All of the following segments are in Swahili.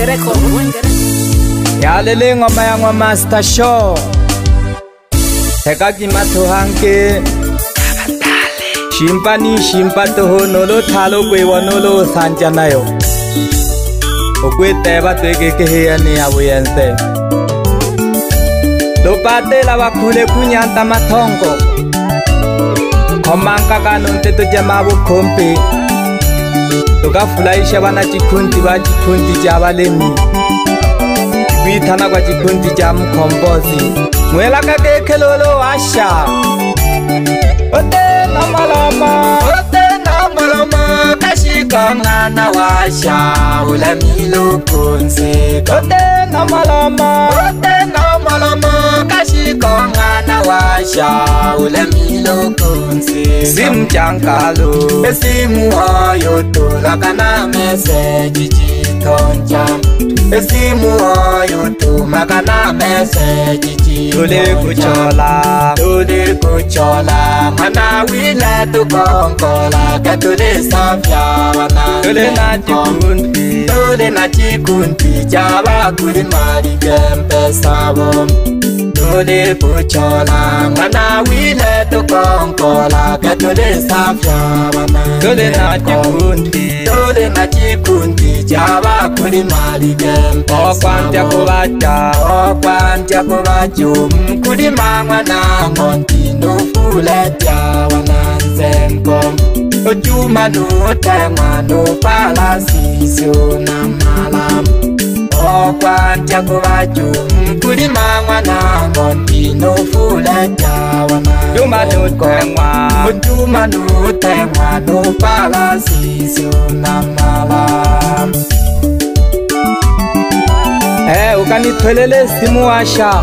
Yalele ngoma ya ngwa Master Show Teka kimato hanke Shimpani shimpato ho nolo thalo kwe wanolo sanjanayo Okwe teba tweke keheya ni abuyense Lopate la wakule kunyanta matongo Komanka kanunte tujamabu kompe Toka fulaisha wana chikunti wa chikunti jabalemi Kuitana kwa chikunti jamu kombozi Mwela kake kelolo asha Ote namalama Kashika ngana washa Ulamilo kunse Ote namalama Kashika ngana washa Ulamilo kunse Simchankalo Esimu ayo tulakana meseji jitonja Esimu ayo tumakana meseji jitonja Tule kuchola Mana wile tukonkola Ketule safya wana Tule na chikunti Java kulimari kempe sabo Tule kuchola Mana wile tukonkola Ketule safya wana Tule na chikunti Java kulimari kempe sabo Okwantya kubacho Mkulimangwa na ngonti Nufuletya wana nzenko Ojuma nutemwa nupalasisyo na malam Okwantya kubacho Mkulimangwa na ngonti Nufuletya wana nzenko Ojuma nutemwa nupalasisyo na malam Ukanitwelele simu asha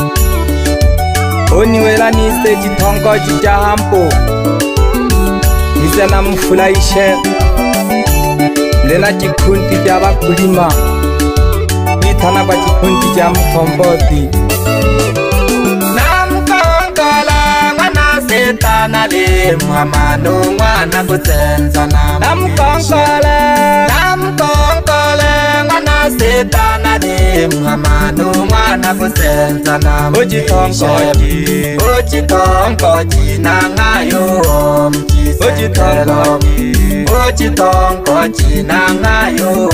Oniwela nise jitongo jijahampo Nise na mfulaishe Mlena jikunti jaba kulima Itana kwa jikunti jamu kombozi Namkongola Mwana setana le Mwamano mwana kutenzana Namkongola Mwana setana le Mwamano mwana kutenzana Ojitongoji nangayo Ojitongoji nangayo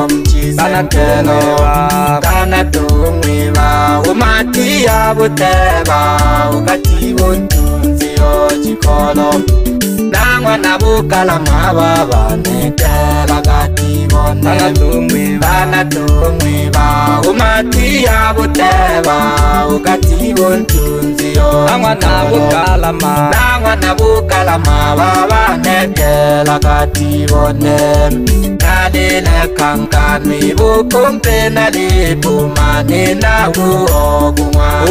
Kana tungwiwa Umatia buteba Ukati buntunzi ojikolo Nangwa nabukala mababa Nekela gati bone Kana tungwiwa Umatia buteba Ukati buntunzi ojikolo Nangwa nabukala mababa Nekela gati bone Nadele kankanwi bukumpe nalipumane na uogumwa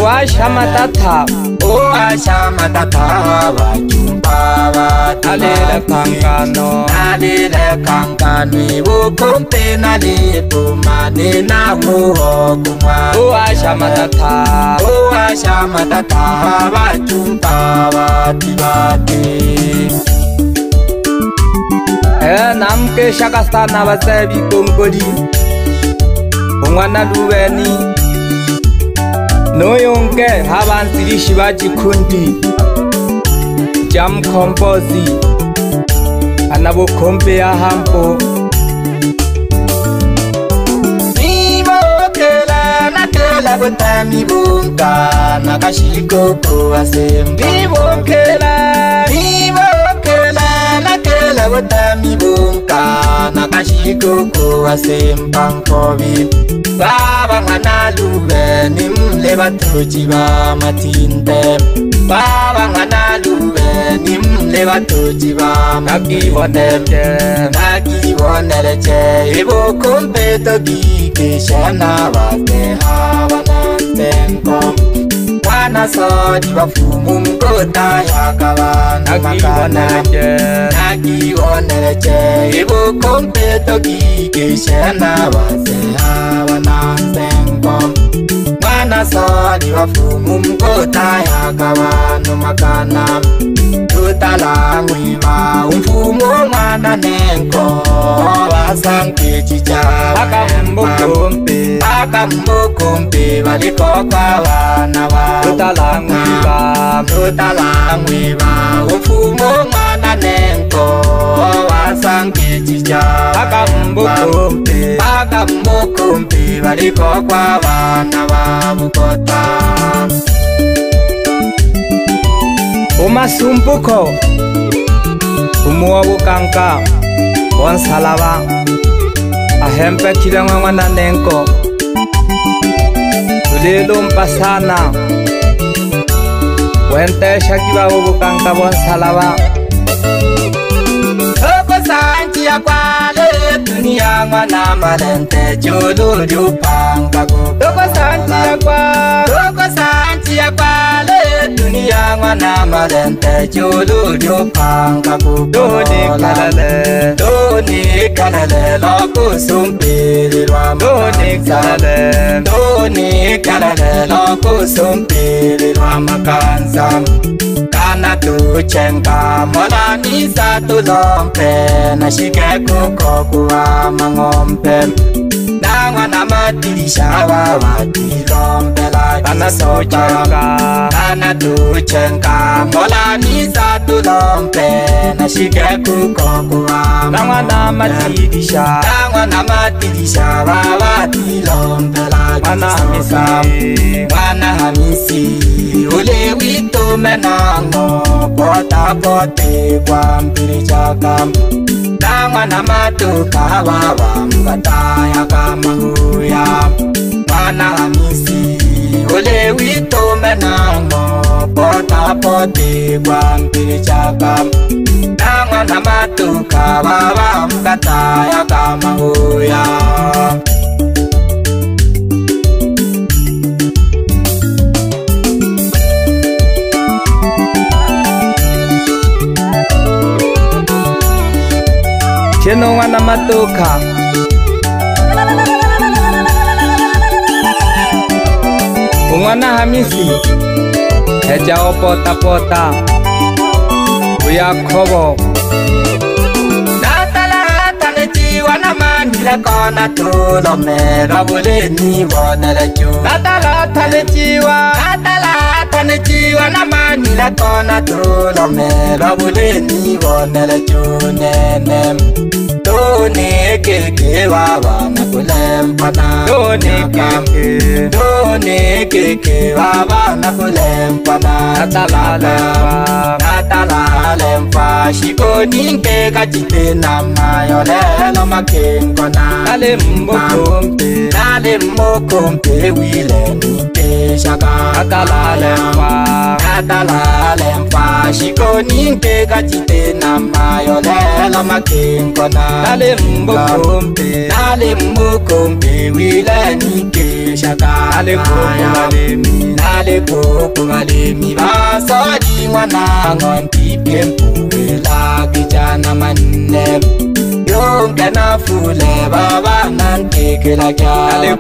Uasha matata wajumba Nadele kankanwi bukumpe nalipumane na uogumwa Uasha matata wajumba watibate Namke shakastana wasebi kongoli Ungwana luweni Noyonke habansirishi bajikundi Jam kombozi Anabo kombe ya hampo Nibokela nakela butami bunga Nakashiko kuwasem Nibokela nakela butami bunga Nakashiko kuwasempankobi Baba ngana lube nimle batoji ba matinte Baba ngana lube nimle batoji ba Nakiboneleche Ibo kumpeto kikishana Wate hawa nantenko Wana sodi wafumu mkota yakabana Nakiboneleche Ibo kumpeto kikishana Wate hawa nantenko Wana sodi wafumu mkota yakabana Makana Tutala mwiva umfumo mwana nenko Wasanke chicha Akambuko Mukumbi baliko kwa wana wa Tutalangwiba Ufumo mwana nenko Wasangi chicha Mukumbi baliko kwa wana wa Bukota Umasumbuko Umuwa bukanka Bonsalaba Ahempe kilengwa mwana nenko Tulilo mpasana Wente shakiba bukanka bonsalaba Toko sanchi ya kwale dunia mwana malente Chulu liupanga Toko sanchi ya kwale dunia mwana malente Chulu liupanga Doni kalale Loko sumpiri rwa Doni kalale Loko sumpiri rwa makanza Kana tuchenga mola nisa tulompe Na shike kukokuwa mangompe Nangwa na matirisha wawa tilompe la Kana tuchenga mola nisa tulompe Na shike kukokuwa Nangwa na matirisha wawa tilompe la Mwana hamisi ule wito menango Pota pote kwa mpiri chaka Nangwa na matuka wawa mkataya kama huya Mwana hamisi ule wito menango Pota pote kwa mpiri chaka Nangwa na matuka wawa mkataya kama huya Cheno wana matoka Umwana hamisi Ejao pota pota Uya kobo Natala na manila kona tulo mera bule ni bonela chu Natala tanichiwa na manila kona tulo mera bule ni bonela chu nenem Doni keke wawa na kulempana Doni keke wawa na kulempana Natala lempa Shiko ninke kachite na mayo lelo makengona Nale mbokompe wile nike shaka Natala lempa Shiko ninke kachite na mayo lelo makengona Nale mbokompe wile nike shaka Nale koko galemi Basodi mwana ngonti Piempuwe la kijana manne Yonke na fule baba nanteke la kya Nale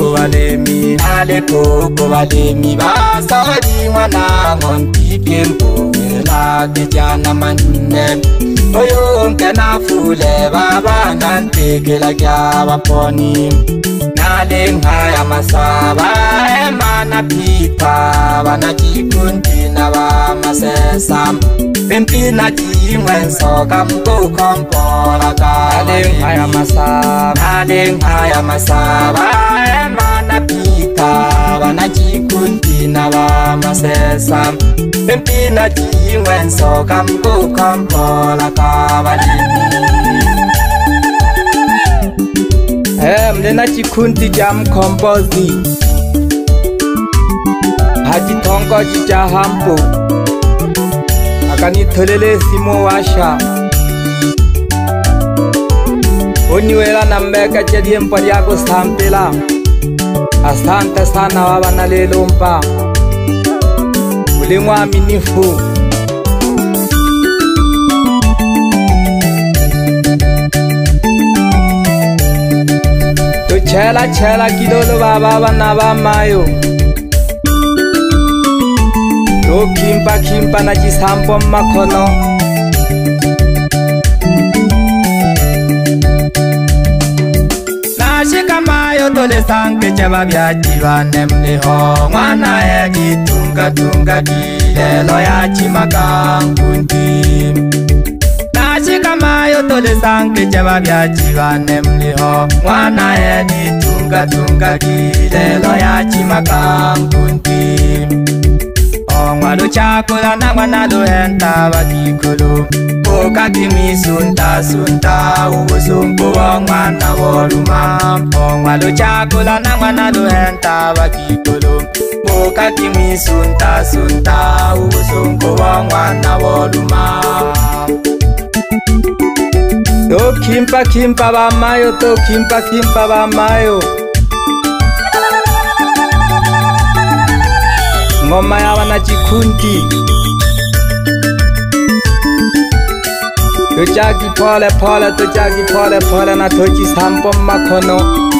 koko valemi Basodi mwana ngonti Piempuwe la kijana manne Yonke na fule baba nanteke la kya waponi Nale ngaya masaba Emana pita Wana jikundi na wa masesa Pimpi na jimwen soka mgo kompora Nale ngaya masaba Emana pita Wana jikundi na wa masesa Pimpi na jimwen soka mgo kompora kavalini Mlena chikundi jam kombozi Haji tongo jija hampo Akani tolele simo washa Oniwela na mbeka chedie mpari yako sampela Asante sana wawa na lelo mpa Ulimwa aminifu Chela chela kidolo baba na ba mayo Yo kimpa na chisampo makono Nashika mayo tole sanke chaba bya jivane mliho mwana ya gitunga tunga dilelo ya chimakangundi nashika mayo tole sanke chaba bya jivane mliho mwana ya gitunga tunga dilelo ya chimakangundi Ongwalo chakula na mwana lo henta bakikolo Oka kimi sunta sunta Ubusumbu mwana woluma Ongwalo chakula na mwana lo henta bakikolo Oka kimi sunta sunta Ubusumbu mwana woluma To kimpa kimpa ba mayo to kimpa kimpa ba mayo Ngoma ya wanachikundi Tujagi pole pole, tujagi pole pole na tochi sampo makono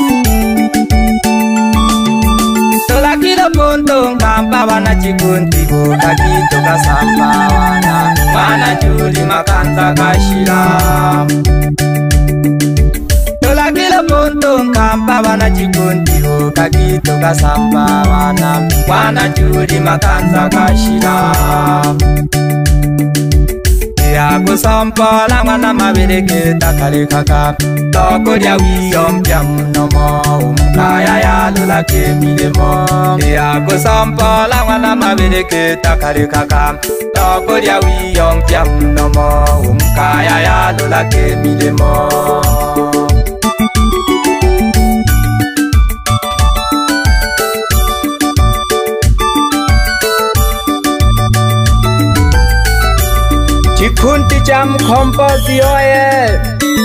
Tola kilo punto ngampa wanachikundi Bukagi toka sampa wana juli makanta kashira Tola kilo punto ngampa wanachikundi Bukagi toka sampa wana juli makanta kashira Ya kusampa la wana mabireke takare kaka Toko dia wiyom jam nomo Umkaya ya lula kemilemo Ya kusampa la wana mabireke takare kaka Toko dia wiyom jam nomo Umkaya ya lula kemilemo Chikunti jam kompozi oye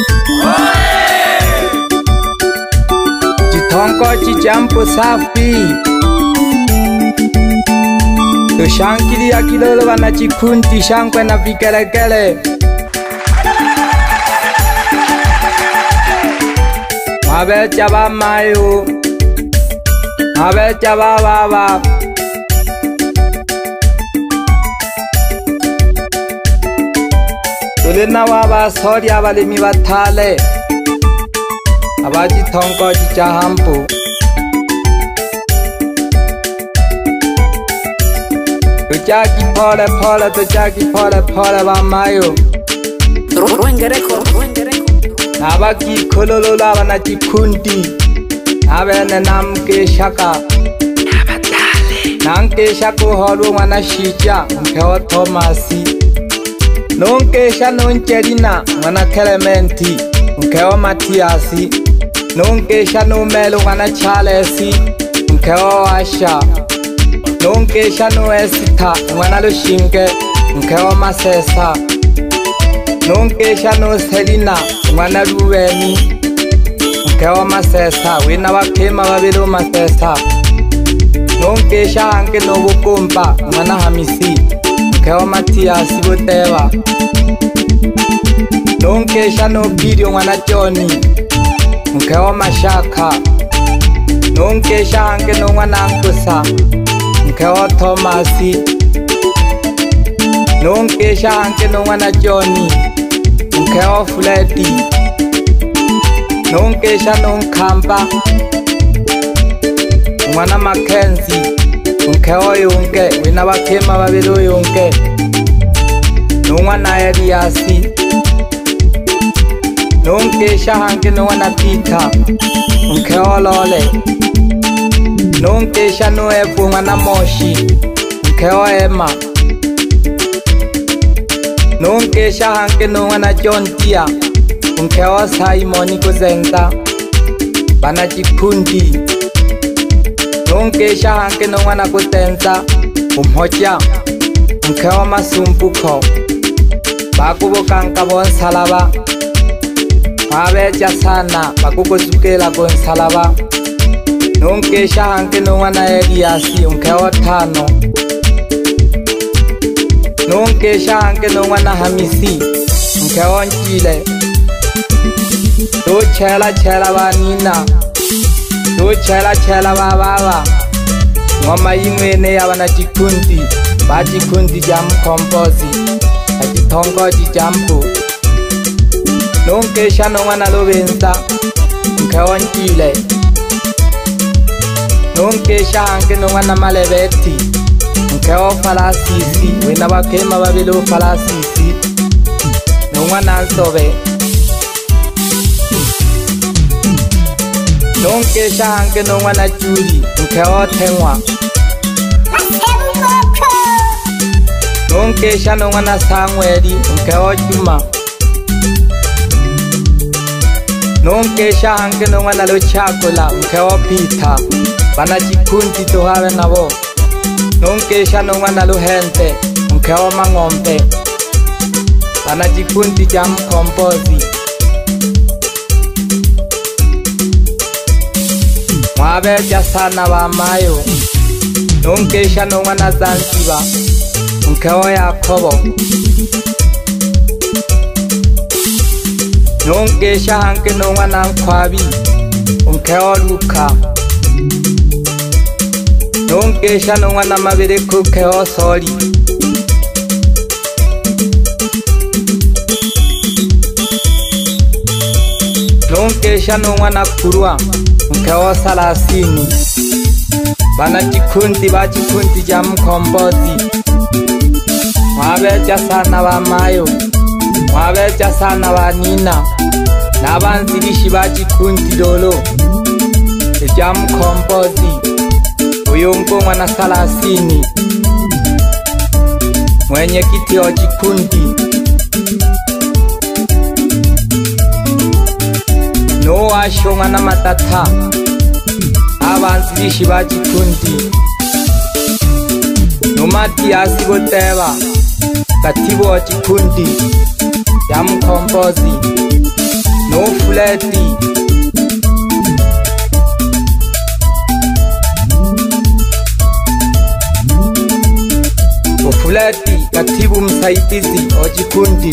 Chitonko chijampo safi To shankili ya kilolo wana chikunti shankwe na vikerekele Mabe chaba mayo Mabe chaba baba Tulina waba sori abalimi batale Abaji tonko chichahampu Tujagi pole pole, tujagi pole pole ba mayo Nabaki kololola wana chikundi Nabene namke shaka Nanke shako holu wana shija Mkewa Thomasi Nunkesha nuncherina wana Clementi Mkewa Matiasi Nunkesha numelo wana Charlesi Mkewa Asha Nunkesha nuesita wana Lushinge Mkewa Masesa Nunkesha nuselina wana Ruweni Mkewa Masesa Wina wakema wabilu Masesa Nunkesha hanke nubukumba wana Hamisi Mkewa Matiasi Butewa Nunkesha nubirio mwana Joni Mkewa Mashaka Nunkesha hanke mwana Nkusa Mkewa Thomasi Nunkesha hanke mwana Joni Mkewa Fledi Nunkesha nunkamba mwana Mackenzie Mkewa Yunke Wina wakema wabilu Yunke Nungwana Eliasi Nunkesha hanke nungwana Peter Mkewa Lole Nunkesha nuefu mwana Moshi Mkewa Emma Nunkesha hanke nungwana John Tia Mkewa Simoni Kuzenta Bana Chikundi Nunkesha hanke nungwana Kutenza Umhoja Mkewa Masumbuko Bakubokanka bonsalaba Mabeja sana bakukuzukela bonsalaba Nunkesha hanke nungwana Eliasi Mkewa Tano Nunkesha hanke nungwana Hamisi Mkewa Njile Do chela chela ba Nina Do chela chela ba baba Ngoma imwene ya wana Chikundi Ba Chikundi jam kompozi Achitongo chijampu Nunkesha nungwana Lobenza Mkewa Njile Nonkesha hanke nongwana malebeti Nkeo falasisi Wina wakema babilo falasisi Nongwana nsobe Nonkesha hanke nongwana juli Nkeo tengwa Nonkesha nongwana sangweli Nkeo juma Nonkesha hanke nongwana lo chakula Nkeo pita Bana chikundi tohawe nabo Nonkesha nongwana lo hente Nkeo mangombe Bana chikundi jam kompozi Mwabe jasana wa mayo Nonkesha nongwana Zanzibar Nkeo Yakobo Nonkesha hanke nongwana Nkwabi Nkeo Luka Nonkesha nongwana Mabireko Nkeo Soli Nonkesha nongwana Kurwa Nkeo Salasini Bana chikundi ba chikundi jam kombozi Mwabe jasana wa mayo Mwabe jasana wa nina Nabanzirishi ba chikundi lolo Jam kombozi Uyungu mwana Salasini Mwenye kiti wa chikundi No asho mwana Matata Abanzirishi ba chikundi Numati Asiboteba Katibu wa chikundi ya mkombozi No Fuleti Ufuleti katibu msaidizi wa chikundi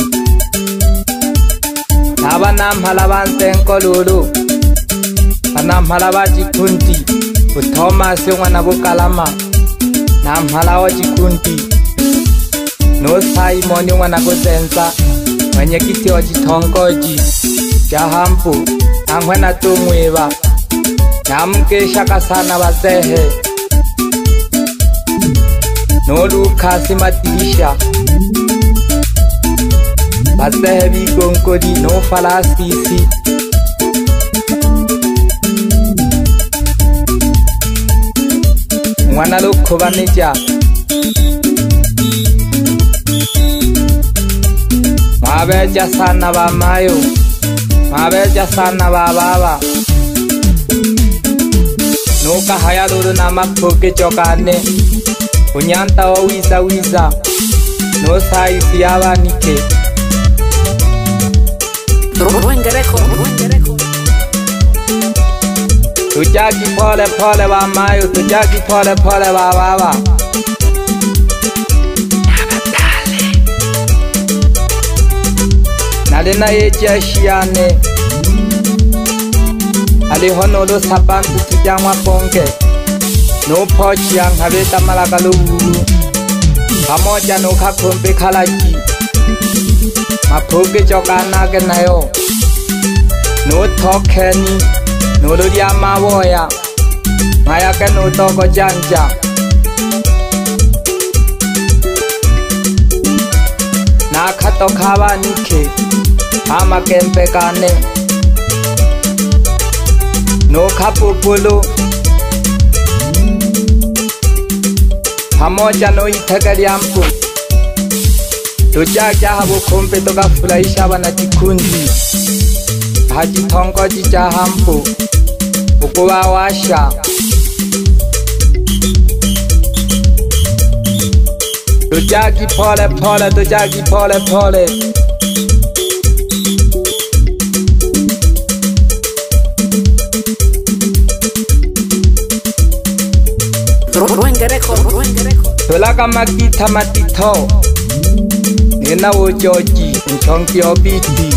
Naba namhala bansenko lulu Namhala ba chikundi Uthomasi mwana Bukalama Namhala wa chikundi No Simon mwana Kuzenza Mwenye kiti wa chitongoji Jahampu Angwena Tumwiba Namkesha kasana bazehe No Lucas Matilisha Bazehe bigongodi no falasisi Mwana Lukuba Nija Mwabe jasana ba mayo Mwabe jasana ba baba Nuka haya lulu na mapuke chokane Unyanta wa wiza wiza No saisi yawa nike Tujaki pole pole ba mayo Tujaki pole pole ba baba Nalina eja shiane Alihonolo sabantu tujangwa ponge No pochi yang habeta malakalo uru Pamoja no kakumpe kalaji Mapuke chokana ke nayo No tokeni No ludia mawoya Maya ke no toko janja Nakato kawa nike Ama kempe kane No kapupulu Pamoja no itegari ampu Tujaja habu kumpe toka fulaisha wana chikundi Haji tongo jija hampu Ukuwa washa Tujagi pole pole, tujagi pole pole Tulaka makita matito Nina ujoji Nchonki obiti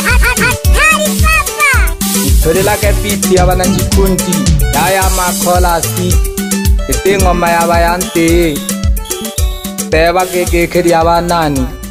Tulilake piti ya wana chikundi Yaya makola si Iti ngoma ya bayante Teba keke kiri ya banani